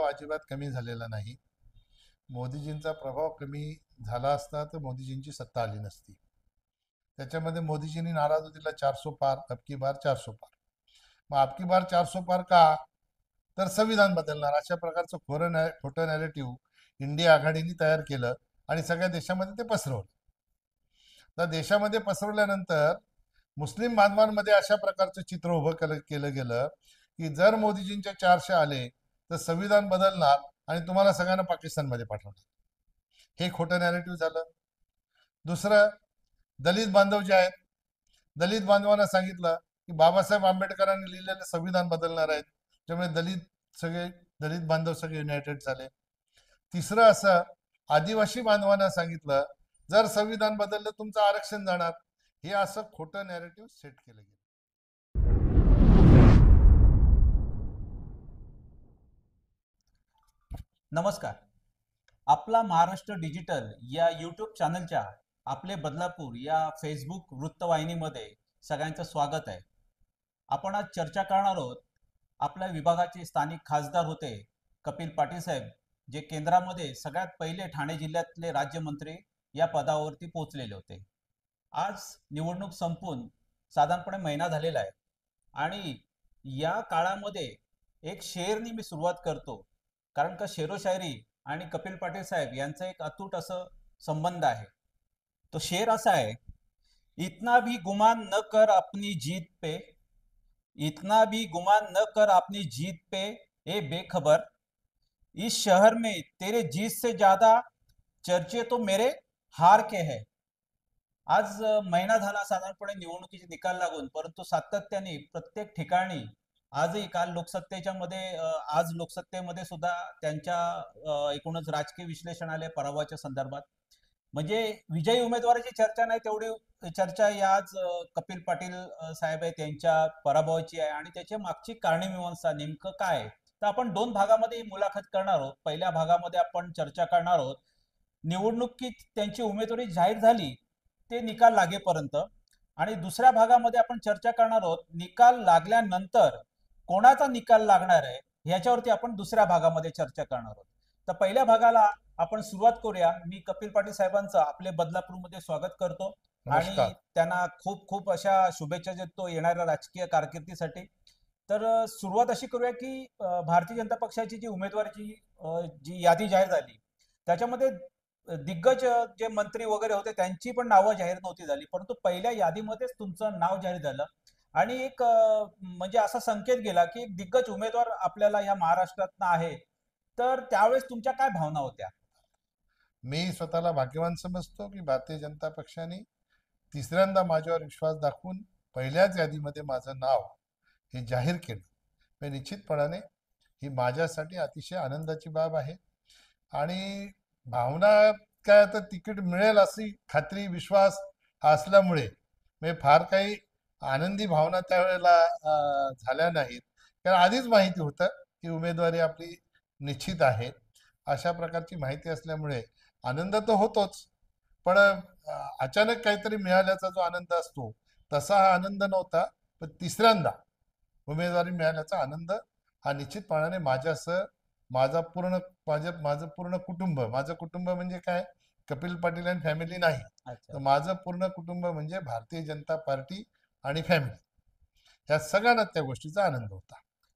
अजिबात कमी झालेला नाही. मोदीजींचा प्रभाव कमी झाला असता तर मोदीजींची सत्ता आली नसती. त्याच्यामध्ये मोदीजींनी नारा जो दिला 400 पार, अबकी बार 400 पार. मग अबकी बार 400 पार का? तर संविधान बदलणार अशा प्रकारचं खोटं नॅरेटिव्ह इंडिया आघाडीने तयार केलं आणि सगळ्या देशामध्ये ते पसरवलं. तर देशामध्ये पसरवल्यानंतर मुस्लिम बांधवांमध्ये अशा प्रकारचं चित्र उभं केलं गेलं की जर मोदीजींचे 400 आले तर संविधान बदलणार आणि तुम्हाला सगळ्यांना पाकिस्तानमध्ये पाठवणार. हे खोटं नॅरेटिव्ह झालं. दुसरं, दलित बांधव जे आहेत, दलित बांधवांना सांगितलं की बाबासाहेब आंबेडकरांनी लिहिलेलं संविधान बदलणार आहेत, त्यामुळे दलित बांधव सगळे युनायटेड झाले. तिसरं असं, आदिवासी बांधवांना सांगितलं जर संविधान बदललं तुमचं आरक्षण जाणार. हे असं खोटं नॅरेटिव्ह सेट केलं गेलं. नमस्कार. आपला महाराष्ट्र डिजिटल या यूट्यूब चॅनलच्या आपले बदलापूर या फेसबुक वृत्तवाहिनीमध्ये सगळ्यांचं स्वागत आहे. आपण आज चर्चा करणार आहोत. आपल्या विभागाचे स्थानिक खासदार होते कपिल पाटील साहेब, जे केंद्रामध्ये सगळ्यात पहिले ठाणे जिल्ह्यातले राज्यमंत्री या पदावरती पोहोचलेले होते. आज निवडणूक संपून साधारणपणे महिना झालेला आहे आणि या काळामध्ये एक शेरनी मी सुरुवात करतो, कारण का शेरोशायरी आणि कपिल पाटील साहेब यांचा एक अतूट असं संबंध आहे. तो शेर असा आहे, इतना भी गुमान न कर अपनी जीत पे, इतना भी गुमान न कर अपनी जीत पे, ए बेखबर, इस शहर में तेरे जीत से ज्यादा चर्चे तो मेरे हार के है. आज महिना झाला साधारणपणे निवडणुकीचे निकाल लागून, परंतु सातत्याने प्रत्येक ठिकाणी आजही काल लोकसत्तेच्या मध्ये आज लोकसत्तेमध्ये सुद्धा त्यांच्या एकूणच राजकीय विश्लेषण आले पराभवाच्या संदर्भात. म्हणजे विजयी उमेदवाराची चर्चा नाही, तेवढी चर्चा या आज कपिल पाटील साहेब आहे त्यांच्या पराभवाची आहे आणि त्याच्या मागची कारणमीमांसा नेमकं काय आहे. तर आपण दोन भागामध्ये ही मुलाखत करणार आहोत. पहिल्या भागामध्ये आपण चर्चा करणार आहोत निवडणुकीत त्यांची उमेदवारी जाहीर झाली ते निकाल लागेपर्यंत, आणि दुसऱ्या भागामध्ये आपण चर्चा करणार आहोत निकाल लागल्यानंतर कोणाचा निकाल लागणार आहे ह्याच्यावरती आपण दुसऱ्या भागामध्ये चर्चा करणार आहोत. तर पहिल्या भागाला आपण सुरुवात करूया. मी कपिल पाटील साहेबांचं आपले बदलापूरमध्ये स्वागत करतो आणि त्यांना खूप खूप अशा शुभेच्छा देतो येणाऱ्या राजकीय कारकिर्दीसाठी. तर सुरुवात अशी करूया की भारतीय जनता पक्षाची जी उमेदवारीची जी यादी जाहीर झाली त्याच्यामध्ये दिग्गज जे मंत्री वगैरे होते त्यांची पण नावं जाहीर नव्हती झाली, परंतु पहिल्या यादीमध्येच तुमचं नाव जाहीर झालं आणि एक म्हणजे असा संकेत गेला की एक दिग्गज उमेदवार आपल्याला या महाराष्ट्रात आहे. तर त्यावेळेस तुमच्या काय भावना होत्या? मी स्वतःला भाग्यवान समजतो की भारतीय जनता पक्षाने तिसऱ्यांदा माझ्यावर विश्वास दाखवून पहिल्याच यादीमध्ये माझं नाव हे जाहीर केलं. निश्चितपणाने ही माझ्यासाठी अतिशय आनंदाची बाब आहे. आणि भावना काय, आता तिकीट मिळेल अशी खात्री विश्वास असल्यामुळे मी फार काही आनंदी भावना त्यावेळेला झाल्या नाहीत, कारण आधीच माहिती होतं की उमेदवारी आपली निश्चित आहे. अशा प्रकारची माहिती असल्यामुळे आनंद तर होतोच, पण अचानक काहीतरी मिळाल्याचा जो आनंद असतो तसा हा आनंद नव्हता. पण तिसऱ्यांदा उमेदवारी मिळाल्याचा आनंद हा निश्चितपणाने माझ्यासह माझा पूर्ण माझं पूर्ण कुटुंब, माझं कुटुंब म्हणजे काय, कपिल पाटील अँड फॅमिली नाही, तर माझं पूर्ण कुटुंब म्हणजे भारतीय जनता पार्टी आणि फॅमिली, या सगळ्यांना त्या गोष्टीचा आनंद होता.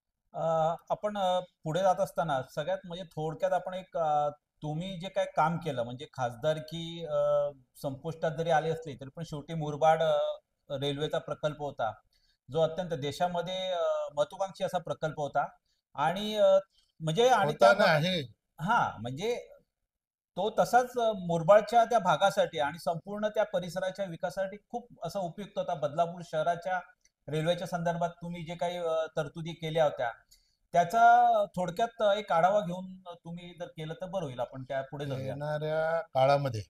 आपण पुढे जात असताना सगळ्यात म्हणजे थोडक्यात आपण एक तुम्ही जे काय काम केलं म्हणजे खासदारकी संपुष्टात जरी आली असली तरी पण शेवटी मुरबाड रेल्वेचा प्रकल्प होता जो अत्यंत देशामध्ये महत्वाकांक्षी असा प्रकल्प होता आणि म्हणजे आणि त्या आहे हा म्हणजे तो तसाच मुरबाडच्या त्या भागासाठी आणि संपूर्ण त्या परिसराच्या विकासासाठी खूप असा उपयुक्त होता. बदलापूर शहराच्या रेल्वेच्या संदर्भात तुम्ही जे काही तरतुदी केल्या होत्या त्याचा थोडक्यात एक आढावा घेऊन तुम्ही जर केलं तर बरं होईल. आपण त्या पुढे जाऊया. येणाऱ्या काळामध्ये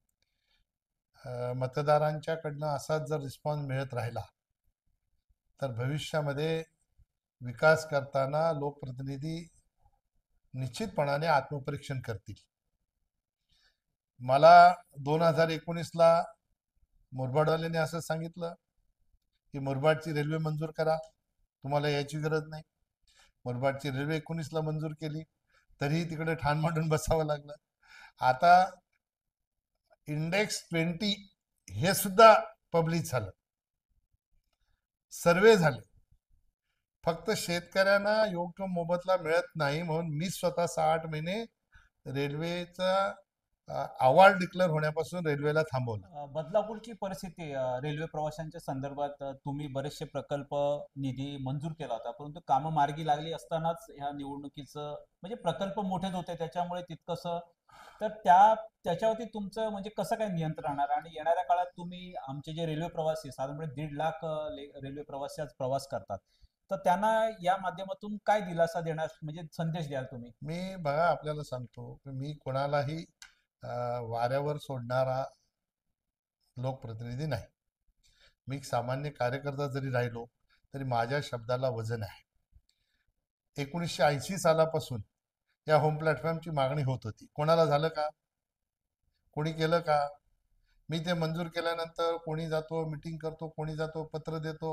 मतदारांच्याकडनं असाच जर रिस्पॉन्स मिळत राहिला तर भविष्यामध्ये विकास करताना लोकप्रतिनिधी निश्चितपणाने आत्मपरीक्षण करतील. मला 2019ला मुरबाडवाल्याने असं सांगितलं की मुरबाडची रेल्वे मंजूर करा, तुम्हाला याची गरज नाही. मुरबाडची रेल्वे 19ला मंजूर केली. तरीही तिकडे ठाण मांडून बसावं लागलं. आता इंडेक्स 20 हे सुद्धा पब्लिश झालं, सर्वे झाले. फक्त शेतकऱ्यांना योग्य मोबदला मिळत नाही म्हणून मी स्वतः 6-8 महिने रेल्वेचा अहवाल डिक्लेअर होण्यापासून रेल्वेला थांबवलं. बदलापूरची परिस्थिती रेल्वे प्रवाशांच्या संदर्भात तुम्ही बरेचसे प्रकल्प निधी मंजूर केला होता, परंतु कामं मार्गी लागली असतानाच ह्या निवडणुकीचं म्हणजे प्रकल्प मोठेच होते त्याच्यामुळे तितकंसं तर त्याच्यावरती तुमचं म्हणजे कसं काय नियंत्रण राहणार आणि येणाऱ्या काळात तुम्ही आमचे जे रेल्वे प्रवासी साधारणपणे 1.5 लाख रेल्वे प्रवासी आज प्रवास करतात, तर त्यांना या माध्यमातून काय दिलासा देणार म्हणजे संदेश द्याल तुम्ही? मी बघा आपल्याला सांगतो की मी कोणालाही वाऱ्यावर सोडणारा लोकप्रतिनिधी नाही. मी एक सामान्य कार्यकर्ता जरी राहिलो तरी माझ्या शब्दाला वजन आहे. 1980 सालापासून या होम प्लॅटफॉर्मची मागणी होत होती. कोणाला झालं का? कोणी केलं का? मी ते मंजूर केल्यानंतर कोणी जातो मीटिंग करतो, कोणी जातो पत्र देतो,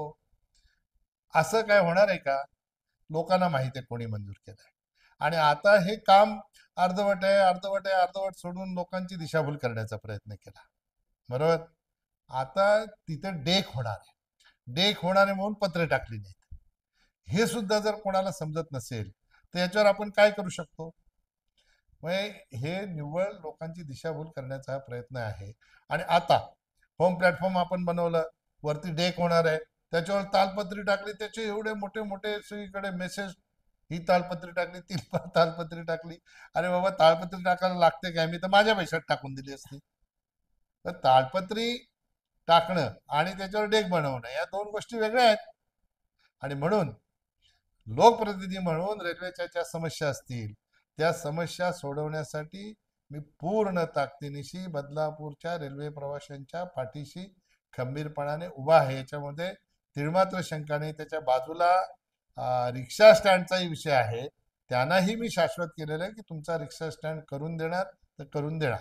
असं काय होणार आहे का? लोकांना माहिती आहे कोणी मंजूर केलंय. आणि आता हे काम अर्धवट आहे, अर्धवट आहे, अर्धवट सोडून लोकांची दिशाभूल करण्याचा प्रयत्न केला. बरोबर? आता तिथे डेक होणार आहे. डेक होणार आहे म्हणून पत्रे टाकली नाहीत. हे सुद्धा जर कोणाला समजत नसेल तर याच्यावर आपण काय करू शकतो? म्हणजे हे निव्वळ लोकांची दिशाभूल करण्याचा हा प्रयत्न आहे. आणि आता होम प्लॅटफॉर्म आपण बनवलं, वरती डेक होणार आहे, त्याच्यावर तालपत्री टाकली, त्याचे एवढे मोठे मोठे सगळीकडे मेसेज, ही तालपत्री टाकली, ती तालपत्री टाकली. अरे बाबा, तालपत्री टाकायला लागते काय? मी तर माझ्या पैशात टाकून दिली असती. तर तालपत्री टाकणं आणि त्याच्यावर डेक बनवणं या दोन गोष्टी वेगळ्या आहेत. आणि म्हणून लोकप्रतिनिधी म्हणून रेल्वेच्या ज्या समस्या असतील त्या समस्या सोडवण्यासाठी मी पूर्ण ताकदीनिशी बदलापूरच्या रेल्वे प्रवाशांच्या पाठीशी खंबीरपणाने उभा आहे. याच्यामध्ये तिळमात्र शंका नाही. त्याच्या बाजूला रिक्षा स्टँडचाही विषय आहे. त्यांनाही मी शाश्वत केलेलं आहे की तुमचा रिक्षा स्टँड करून देणार तर करून देणार.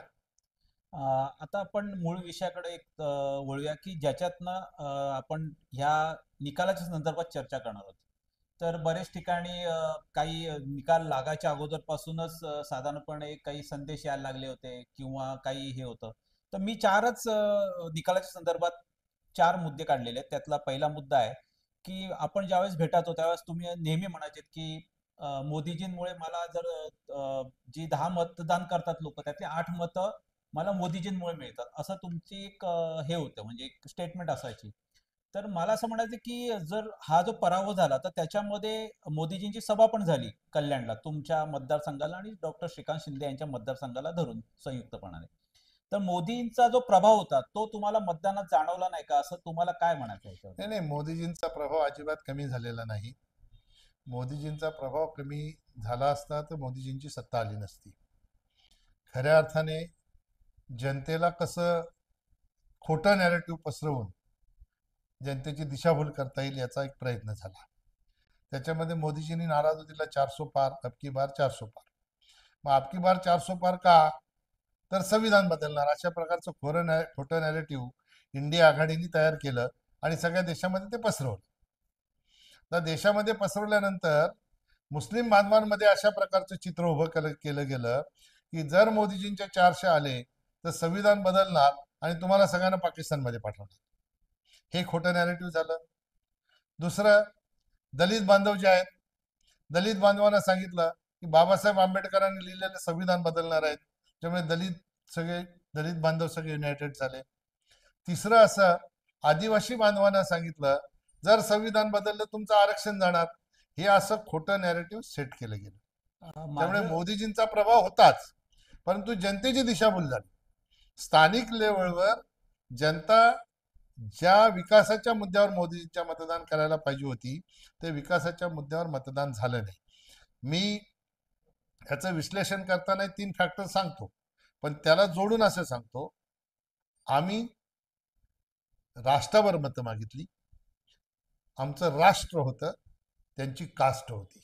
आता आपण मूळ विषयाकडे एक वळूया की ज्याच्यातनं आपण ह्या निकालाच्या संदर्भात चर्चा करणार आहोत. तर बरेच ठिकाणी काही निकाल लागायच्या अगोदरपासूनच साधारणपणे काही संदेश यायला लागले होते किंवा काही हे होतं. तर मी चारच निकालाच्या संदर्भात 4 मुद्दे काढलेले आहेत. त्यातला पहिला मुद्दा आहे की आपण ज्यावेळेस भेटायचो त्यावेळेस तुम्ही नेहमी म्हणायचेत की मोदीजींमुळे मला जर जी 10 मतदान करतात लोक त्यातली 8 मतं मला मोदीजींमुळे मिळतात असं तुमची एक हे होतं म्हणजे एक स्टेटमेंट असायची. तर मला असं म्हणायचं की जर हा जो पराभव झाला तर त्याच्यामध्ये मोदीजींची सभा पण झाली कल्याणला तुमच्या मतदारसंघाला आणि डॉक्टर श्रीकांत शिंदे यांच्या मतदारसंघाला धरून संयुक्तपणाने. तर मोदींचा जो प्रभाव होता तो तुम्हाला मतदानात जाणवला नाही का असं तुम्हाला काय म्हणायचं आहे याच्यावर? नाही नाही, मोदीजींचा प्रभाव अजिबात कमी झालेला नाही. मोदीजींचा प्रभाव कमी झाला असता तर मोदीजींची सत्ता आली नसती. खऱ्या अर्थाने जनतेला कसं खोटं नॅरेटिव्ह पसरवून जनतेची दिशाभूल करता येईल याचा एक प्रयत्न झाला. त्याच्यामध्ये मोदीजींनी नारा जो दिला 400 पार, अबकी बार 400 पार. मग अबकी बार 400 पार का? तर संविधान बदलणार अशा प्रकारचं खोटं नॅरेटिव्ह इंडिया आघाडीने तयार केलं आणि सगळ्या देशामध्ये ते पसरवलं. तर देशामध्ये पसरवल्यानंतर मुस्लिम बांधवांमध्ये अशा प्रकारचं चित्र उभं केलं गेलं की जर मोदीजींच्या 400 आले तर संविधान बदलणार आणि तुम्हाला सगळ्यांना पाकिस्तानमध्ये पाठवणार. हे खोटं नॅरेटिव्ह झालं. दुसरं, दलित बांधव जे आहेत, दलित बांधवांना सांगितलं की बाबासाहेब आंबेडकरांनी लिहिलेलं संविधान बदलणार आहेत, त्यामुळे दलित बांधव सगळे युनायटेड झाले. तिसरं असं, आदिवासी बांधवांना सांगितलं जर संविधान बदललं तुमचं आरक्षण जाणार. हे असं खोटं नॅरेटिव्ह सेट केलं गेलं. त्यामुळे माझं मोदीजींचा प्रभाव होताच, परंतु जनतेची दिशाभूल झाली. स्थानिक लेवलवर जनता ज्या विकासाच्या मुद्द्यावर मोदीजींच्या मतदान करायला पाहिजे होती ते विकासाच्या मुद्द्यावर मतदान झालं नाही. मी ह्याचं विश्लेषण करताना 3 फॅक्टर सांगतो, पण त्याला जोडून असं सांगतो, आम्ही राष्ट्रावर मतं मागितली. आमचं राष्ट्र होतं, त्यांची कास्ट होती.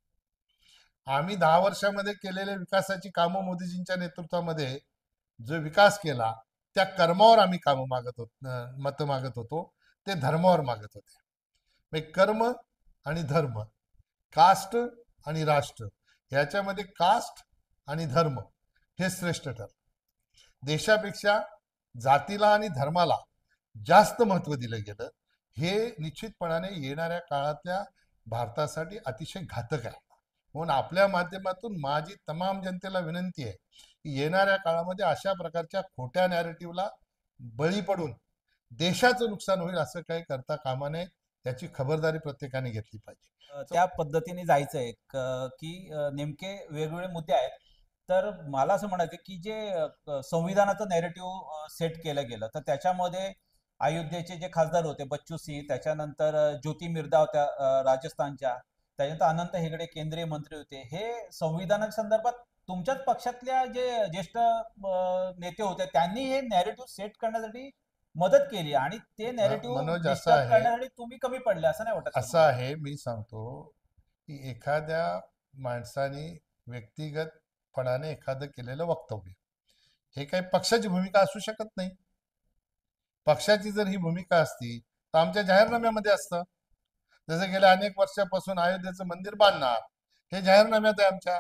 आम्ही 10 वर्षामध्ये केलेल्या विकासाची कामं मोदीजींच्या नेतृत्वामध्ये जो विकास केला त्या कर्मावर आम्ही कामं मागत होतो, मतं मागत होतो. ते धर्मावर मागत होते. कर्म आणि धर्म, कास्ट आणि राष्ट्र याच्यामध्ये कास्ट आणि धर्म हे श्रेष्ठ ठरलं. देशापेक्षा जातीला आणि धर्माला जास्त महत्व दिलं गेलं. हे निश्चितपणाने येणाऱ्या काळातल्या भारतासाठी अतिशय घातक आहे. म्हणून आपल्या माध्यमातून माझी तमाम जनतेला विनंती आहे की येणाऱ्या काळामध्ये अशा प्रकारच्या खोट्या नॅरेटिव्हला बळी पडून देशाचं नुकसान होईल असं काही करता कामा नये. याची खबरदारी प्रत्येकाने घेतली पाहिजे. त्या पद्धतीने जायचंय की नेमके वेगवेगळे मुद्दे आहेत. तर मला असं म्हणायचं की जे संविधानाचं नॅरेटिव्ह सेट केलं गेलं, तर त्याच्यामध्ये अयोध्येचे जे खासदार होते बच्चू सिंह, त्याच्यानंतर ज्योती मिर्धा होत्या राजस्थानच्या, त्याच्यानंतर अनंत हेगडे केंद्रीय मंत्री होते. हे संविधानाच्या संदर्भात तुमच्याच पक्षातल्या जे ज्येष्ठ नेते होते त्यांनी हे नॅरेटिव्ह सेट करण्यासाठी मदत केली आणि ते नॅरेटिव्ह मनोज, असं डिस्टर्ब आहे करण्यासाठी तुम्ही कमी पडले असं नाही वाटत का असं तुम्हाला? आहे मी सांगतो की एखाद्या माणसाने व्यक्तिगतपणाने एखादं केलेलं वक्तव्य हे काही पक्षाची भूमिका असू शकत नाही. पक्षाची जर ही भूमिका असती तर आमच्या जाहीरनाम्यामध्ये असतं. जसं गेल्या अनेक वर्षापासून अयोध्येचं मंदिर बांधणार हे जाहीरनाम्यात आहे आमच्या.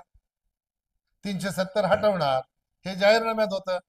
370 हटवणार हे जाहीरनाम्यात होतं.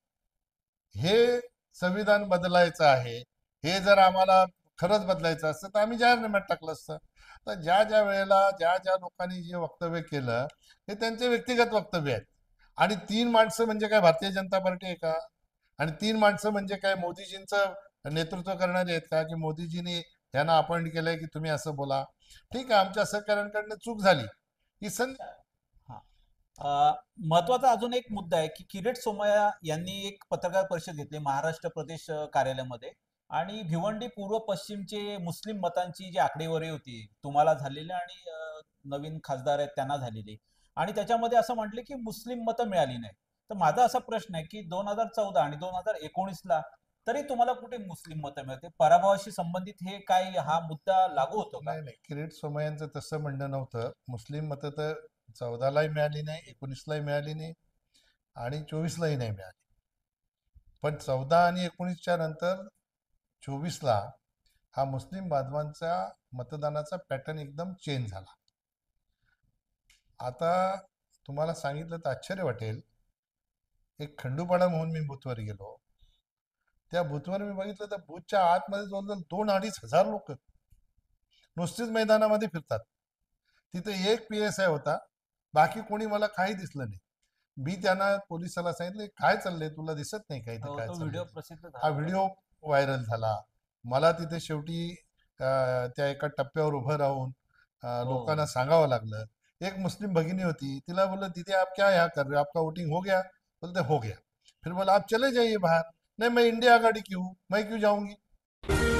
हे संविधान बदलायचं आहे, हे जर आम्हाला खरंच बदलायचं असतं तर आम्ही जाहीरनाम्यात टाकलं असतं. तर ज्या ज्या वेळेला ज्या ज्या लोकांनी जे वक्तव्य केलं हे त्यांचे व्यक्तिगत वक्तव्य आहेत. आणि 3 माणसं म्हणजे काय भारतीय जनता पार्टी आहे का? आणि 3 माणसं म्हणजे काय मोदीजींचं नेतृत्व करणारे आहेत का? की मोदीजींनी यांना अपॉइंट केलंय की तुम्ही असं बोला. ठीक आहे, आमच्या सहकाऱ्यांकडनं चूक झाली ही हा. महत्वाचा अजून एक मुद्दा आहे की किरीट सोमय्या यांनी एक पत्रकार परिषद घेतली महाराष्ट्र प्रदेश कार्यालयामध्ये आणि भिवंडी पूर्व पश्चिमचे मुस्लिम मतांची जी आकडेवारी होती तुम्हाला झालेली आणि नवीन खासदार आहेत त्यांना झालेली, आणि त्याच्यामध्ये असं म्हटले की मुस्लिम मतं मिळाली नाही. तर माझा असा प्रश्न आहे की 2014 आणि 2019ला तरी तुम्हाला कुठे मुस्लिम मतं मिळते? पराभवाशी संबंधित हे काय हा मुद्दा लागू होतो का? नाही नाही, किरीट सोमय्यांचं तसं म्हणणं नव्हतं. मुस्लिम मतं तर 14लाही मिळाली नाही, 19लाही मिळाली नाही आणि 24लाही नाही मिळाली. पण 14 आणि 19च्या नंतर 24ला हा मुस्लिम बांधवांचा मतदानाचा पॅटर्न एकदम चेंज झाला. आता तुम्हाला सांगितलं तर आश्चर्य वाटेल, एक खंडूपाडा म्हणून मी बूथवर गेलो. त्या बूथवर मी बघितलं तर बूथच्या आतमध्ये जवळजवळ 2-2.5 हजार लोक नुसतीच मैदानामध्ये फिरतात. तिथे एक PSI होता, बाकी कोणी मला काही दिसलं नाही. मी त्यांना पोलिसाला सांगितलं काय चाललंय, तुला दिसत नाही का इथे हो, काय तो चाललंय? व्हिडिओ प्रसिद्ध हा झाला होता. व्हिडिओ व्हायरल झाला. मला तिथे शेवटी त्या एका टप्प्यावर उभं राहून लोकांना हो. सांगावं लागलं. एक मुस्लिम भगिनी होती, तिला बोललं दीदी आप क्या यहाँ कर रहे हो, आपका वोटिंग हो गया? बोलते हो गया. फिर बोला आप चले जाइए बाहर. नहीं मैं इंडिया आघाड़ी की हूँ, मैं क्यों जाऊंगी?